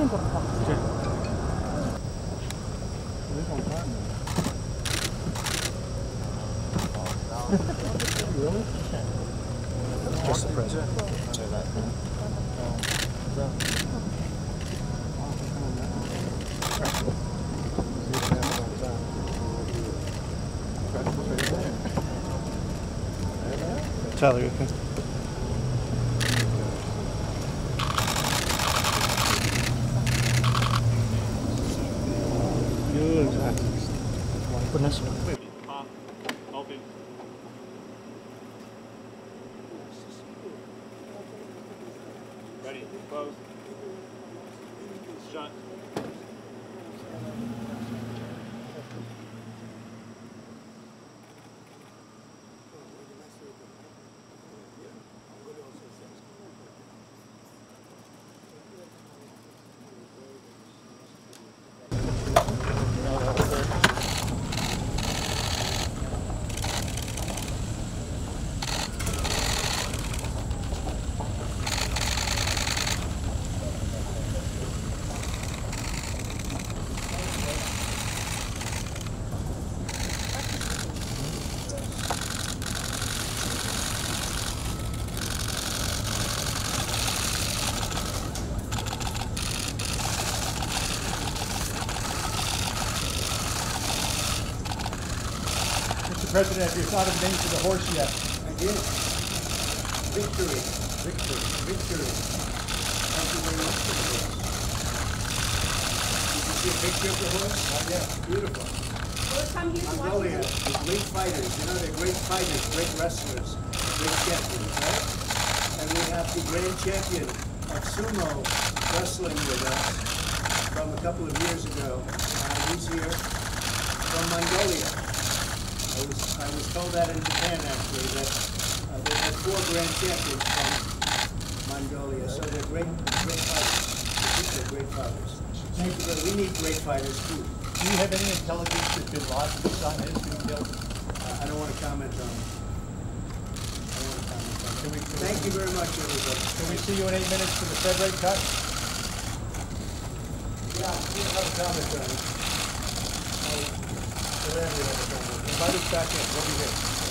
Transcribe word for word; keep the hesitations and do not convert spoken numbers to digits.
있는 것 같다. Just the president. Say that. Tyler, you okay? Good. Goodness. Ready, close. Shut. Mister President, if you're not a name for the horse yet. I did. Victory. Victory. Victory. Thank you very much for the horse. Did you see a picture of the horse? Oh, yeah. Beautiful. First time he's Mongolia, the great fighters. You know, they're great fighters, great wrestlers, great champions, right? And we have the grand champion of sumo wrestling with us from a couple of years ago. Uh, he's here from Mongolia. I was, I was told that in Japan, actually, that uh, they had four grand champions from Mongolia, so they're great, great fighters. They're great fighters. We need great fighters, too. Do you have any intelligence that Bin Laden's son is being killed? Uh, I don't want to comment on it. I don't want to comment on it. Can we, can Thank we, you very much, everybody. Can we see you in eight minutes for the Fed rate cut? Yeah, we have a comment on it. Invite us back in. We'll be here.